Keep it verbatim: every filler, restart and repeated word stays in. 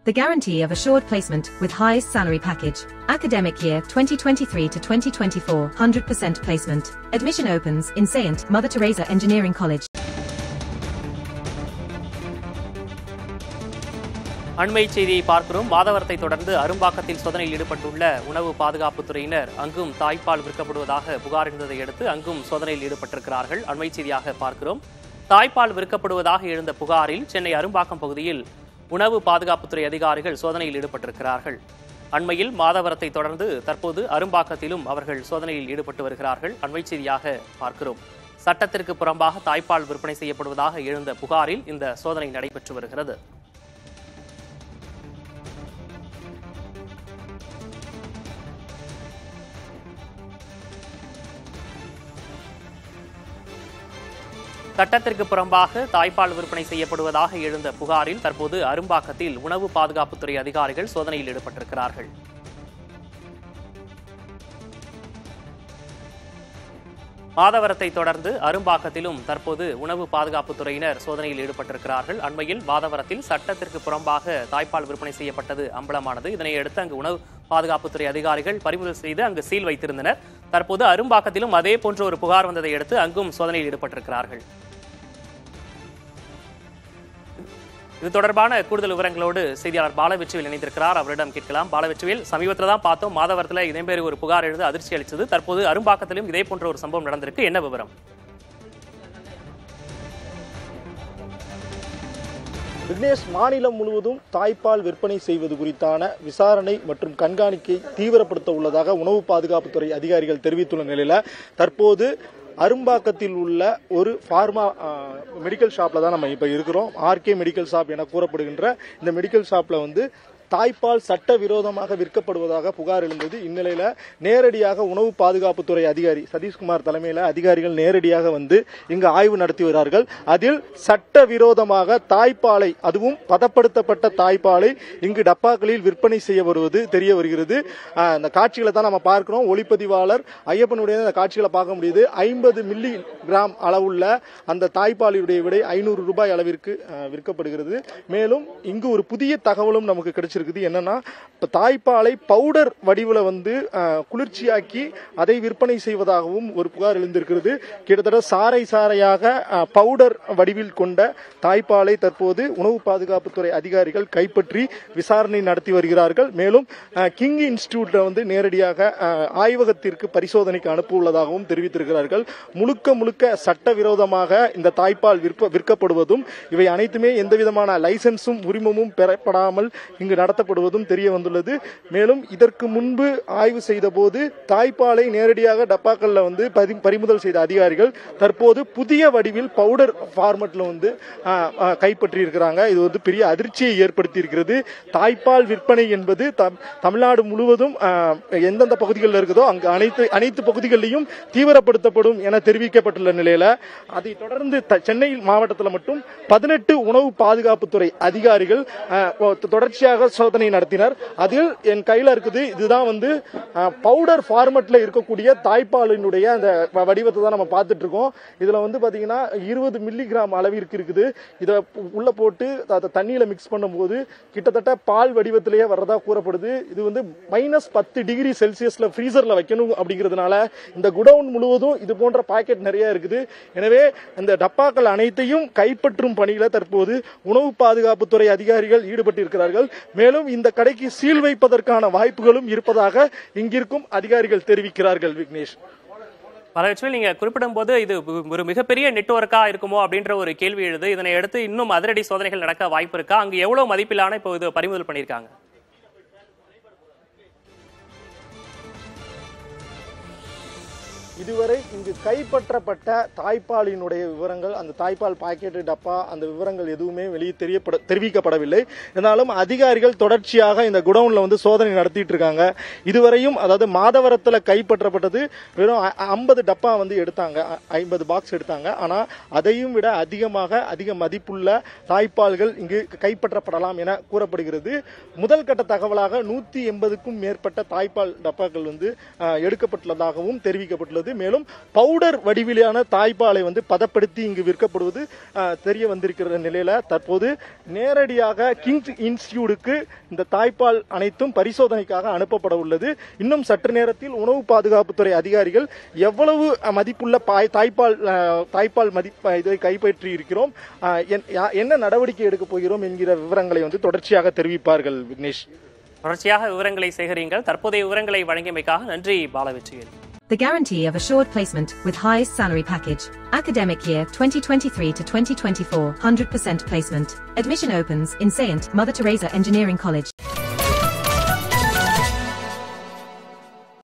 The guarantee of assured placement with highest salary package. Academic year twenty twenty-three to twenty twenty-four, one hundred percent placement. Admission opens in Saint Mother Teresa Engineering College. அண்மை செய்தியை பார்க்கிறோம். மாதவரத்தை தொடர்ந்து அரும்பாக்கத்தில் சோதனையில் ஈடுபட்டுள்ள உணவு பாதுகாப்புத் துறையினர் அங்கும் தாய்ப்பால் விற்கப்படுவதாக புகார் இருந்ததை அடுத்து அங்கும் சோதனையில் ஈடுபட்டிருக்கிறார்கள். அண்மை செய்தியாக பார்க்கிறோம். தாய்ப்பால் விற்கப்படுவதாக எழுந்த புகாரில் சென்னை அரும்பாக்கம் பகுதியில் உணவு பாதுகாப்புத்துறை அதிகாரிகள் சோதனையில் ஈடுபட்டிருக்கிறார்கள். அண்மையில் மாதவரத்தை தொடர்ந்து தற்போது அரும்பாக்கத்திலும் அவர்கள் சோதனையில் ஈடுபட்டு வருகிறார்கள். அண்மை செய்தியாக பார்க்கிறோம். சட்டத்திற்கு புறம்பாக தாய்ப்பால் விற்பனை செய்யப்படுவதாக எழுந்த புகாரில் இந்த சோதனை நடைபெற்று வருகிறது. சட்டத்திற்கு புறம்பாக தாய்ப்பால் விற்பனை செய்யப்படுவதாக எழுந்த புகாரில் தற்போது அரும்பாக்கத்தில் உணவு பாதுகாப்புத்துறை அதிகாரிகள் சோதனையில் ஈடுபட்டிருக்கிறார்கள். மாதவரத்தை தொடர்ந்து அரும்பாக்கத்திலும் தற்போது உணவு பாதுகாப்புத்துறையினர் சோதனையில் ஈடுபட்டிருக்கிறார்கள். அண்மையில் மாதவரத்தில் சட்டத்திற்கு புறம்பாக தாய்ப்பால் விற்பனை செய்யப்பட்டது அம்பலமானது. இதனையடுத்து அங்கு உணவு பாதுகாப்புத்துறை அதிகாரிகள் பறிமுதல் செய்து அங்கு சீல் வைத்திருந்தனர். தற்போது அரும்பாக்கத்திலும் அதே போன்ற ஒரு புகார் வந்ததை அடுத்து அங்கும் சோதனையில் ஈடுபட்டிருக்கிறார்கள். இது தொடர்பான கூடுதல் விவரங்களோடு செய்தியாளர் பாலவெற்றிவேல் இணைந்திருக்கிறார். அவரிடம் கேட்கலாம். பாலவெற்றிவேல், சமீபத்தில் தான் பார்த்தோம் மாதவரத்தில் இதேமாரி ஒரு புகார் எழுந்து அதிர்ச்சி அளித்தது. தற்போது அரும்பாக்கத்திலும் இதே போன்ற ஒரு சம்பவம் நடந்திருக்கு. என்ன விவரம்? விக்னேஷ், மாநிலம் முழுவதும் தாய்ப்பால் விற்பனை செய்வது குறித்தான விசாரணை மற்றும் கண்காணிக்கை தீவிரப்படுத்த உள்ளதாக உணவு பாதுகாப்புத்துறை அதிகாரிகள் தெரிவித்துள்ள நிலையில தற்போது அரும்பாக்கத்தில் உள்ள ஒரு பார்மா மெடிக்கல் ஷாப்ல தான் நம்ம இப்ப இருக்கிறோம். ஆர்கே மெடிக்கல் ஷாப் என கூறப்படுகின்ற இந்த மெடிக்கல் ஷாப்ல வந்து தாய்ப்பால் சட்ட விரோதமாக விற்கப்படுவதாக புகார் எழுந்தது. இந்நிலையில நேரடியாக உணவு பாதுகாப்புத்துறை அதிகாரி சதீஷ்குமார் தலைமையில அதிகாரிகள் நேரடியாக வந்து இங்கு ஆய்வு நடத்தி வருகிறார்கள். அதில் சட்ட விரோதமாக தாய்ப்பாலை, அதுவும் பதப்படுத்தப்பட்ட தாய்ப்பாலை இங்கு டப்பாக்களில் விற்பனை செய்ய வருவது தெரிய வருகிறது. அந்த காட்சிகளை தான் நம்ம பார்க்கிறோம். ஒளிப்பதிவாளர் ஐயப்பனுடைய அந்த காட்சிகளை பார்க்க முடியுது. ஐம்பது மில்லி கிராம் அளவுள்ள அந்த தாய்ப்பாலுடைய விலை ஐநூறு ரூபாய் அளவிற்கு விற்கப்படுகிறது. மேலும் இங்கு ஒரு புதிய தகவலும் நமக்கு கிடைச்சிருக்கு. என்னன்னா, தாய்ப்பாலை பவுடர் வடிவில் வந்து குளிர்ச்சியாக்கி அதை விற்பனை செய்வதாகவும் ஒரு புகார் எழுந்திருக்கிறது. கிட்டத்தட்ட சாறை சாறையாக பவுடர் வடிவில் கொண்ட தாய்ப்பாலை தற்போது உணவு பாதுகாப்புத்துறை அதிகாரிகள் கைப்பற்றி விசாரணை நடத்தி வருகிறார்கள். மேலும் கிங் இன்ஸ்டிடியூட்ல வந்து நேரடியாக ஆய்வகத்திற்கு பரிசோதனைக்கு அனுப்ப உள்ளதாகவும் தெரிவித்திருக்கிறார்கள். முழுக்க முழுக்க சட்டவிரோதமாக இந்த தாய்ப்பால் விற்கப்படுவதும் இவை அனைத்துமே எந்தவிதமான லைசன்ஸும் உரிமமும் பெறப்படாமல் இங்கு நடத்தப்படுவதும் தெரிய வந்துள்ளது. மேலும் இதற்கு முன்பு ஆய்வு செய்த போது தாய்ப்பாலை நேரடியாக டப்பாக்கல்ல வந்து பறிமுதல் செய்த அதிகாரிகள் தற்போது புதிய வடிவில் பவுடர் ஃபார்மட்ல வந்து கைப்பற்றி இருக்கிறாங்க. இது வந்து பெரிய அதிர்ச்சியை ஏற்படுத்தி இருக்கிறது. தாய்ப்பால் விற்பனை என்பது தமிழ்நாடு முழுவதும் எந்தெந்த பகுதிகளில் இருக்குதோ அங்கு அனைத்து அனைத்து பகுதிகளிலும் தீவிரப்படுத்தப்படும் என தெரிவிக்கப்பட்டுள்ள நிலையில அதை தொடர்ந்து சென்னை மாவட்டத்தில் மட்டும் பதினெட்டு உணவு பாதுகாப்புத்துறை அதிகாரிகள் தொடர்ச்சியாக சோதனை நடத்தினர். அதில் என் கையில இருக்குது, இதுதான் வந்து பவுடர் ஃபார்மட்ல இருக்கக்கூடிய தாய்ப்பாலினுடைய அந்த வடிவத்தை தான் நம்ம பார்த்துட்டு இருக்கோம். இதுல வந்து பாத்தீங்கன்னா இருபது மில்லி கிராம் அளவிற்கு இருக்குது. இதை உள்ள போட்டு தண்ணியில மிக்ஸ் பண்ணும் போது கிட்டத்தட்ட பால் வடிவத்திலேயே வர்றதா கூறப்படுது. இது வந்து மைனஸ் பத்து டிகிரி செல்சியஸ்ல ஃப்ரீசர்ல வைக்கணும் அப்படிங்கிறதுனால இந்த குடவுன் முழுவதும் இது போன்ற பாக்கெட் நிறைய இருக்குது. எனவே இந்த டப்பாக்கள் அனைத்தையும் கைப்பற்றும் பணியில தற்போது உணவு பாதுகாப்புத்துறை அதிகாரிகள் ஈடுபட்டிருக்கிறார்கள். மேலும் இந்த கடைக்கு சீல் வைப்பதற்கான வாய்ப்புகளும் இருப்பதாக இங்கிருக்கும் அதிகாரிகள் தெரிவிக்கிறார்கள். விக்னேஷ், பலவற்றில் நீங்க குறிப்பிடும் போது இது ஒரு மிகப்பெரிய நெட்வொர்க்கா இருக்குமோ அப்படின்ற ஒரு கேள்வி எழுது. இதனை அடுத்து இன்னும் அதிரடி சோதனைகள் நடக்க வாய்ப்பு இருக்கா? அங்கு எவ்வளவு மதிப்பிலான இப்போ இது பறிமுதல் பண்ணியிருக்காங்க? இதுவரை இங்கு கைப்பற்றப்பட்ட தாய்ப்பாலினுடைய விவரங்கள், அந்த தாய்ப்பால் பாக்கெட் டப்பா, அந்த விவரங்கள் எதுவுமே வெளியே தெரியப்பட தெரிவிக்கப்படவில்லை. இருந்தாலும் அதிகாரிகள் தொடர்ச்சியாக இந்த குடவுன்ல வந்து சோதனை நடத்திட்டு இருக்காங்க. இதுவரையும் அதாவது மாதவரத்தில் கைப்பற்றப்பட்டது வெறும் ஐம்பது டப்பா வந்து எடுத்தாங்க, ஐம்பது பாக்ஸ் எடுத்தாங்க. ஆனா அதையும் விட அதிகமாக அதிக மதிப்புள்ள தாய்ப்பால்கள் இங்கு கைப்பற்றப்படலாம் என கூறப்படுகிறது. முதல் கட்ட தகவலாக நூத்தி எண்பதுக்கும் மேற்பட்ட தாய்ப்பால் டப்பாக்கள் வந்து எடுக்கப்பட்டுள்ளதாகவும் தெரிவிக்கப்பட்டுள்ளது. மேலும் பவுடர் வடிவிலான தாய்ப்பாலை வந்து பதப்படுத்தி இங்கு விற்கப்படுவது தெரிய வந்திருக்கிற நிலையில தற்போது நேரடியாக கிங்ஸ் இன்ஸ்டிடியூட்டுக்கு இந்த தாய்ப்பால் அனைத்தும் பரிசோதனைக்காக அனுப்பப்பட உள்ளது. இன்னும் சற்று நேரத்தில் உணவு பாதுகாப்புத்துறை அதிகாரிகள் எவ்வளவு மதிப்புள்ள தாய்ப்பால் தாய்ப்பால் மதிப்பு இதை கைப்பற்றி இருக்கிறோம், என்ன நடவடிக்கை எடுக்க போகிறோம் என்கிற விவரங்களை வந்து தொடர்ச்சியாக தெரிவிப்பார்கள். விக்னேஷ், தொடர்ச்சியாக விவரங்களை சேகரியுங்கள். தற்போதைய விவரங்களை வழங்கியமைக்காக நன்றி Balavetrivel. The guarantee of assured placement with highest salary package. Academic year twenty twenty-three to twenty twenty-four, one hundred percent placement. Admission opens in Saint Mother Teresa Engineering College.